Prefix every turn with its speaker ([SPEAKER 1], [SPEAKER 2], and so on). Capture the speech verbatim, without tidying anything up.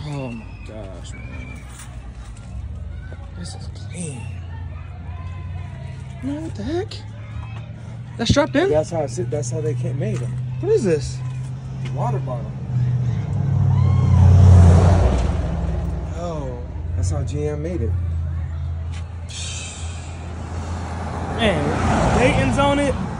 [SPEAKER 1] Oh my gosh, man. This is clean. Man, what the heck? That's strapped in?
[SPEAKER 2] That's how I sit. That's how they can't made them.
[SPEAKER 1] What is this?
[SPEAKER 2] Water bottle.
[SPEAKER 1] Oh.
[SPEAKER 2] That's how G M made it.
[SPEAKER 1] Man, Dayton's on it.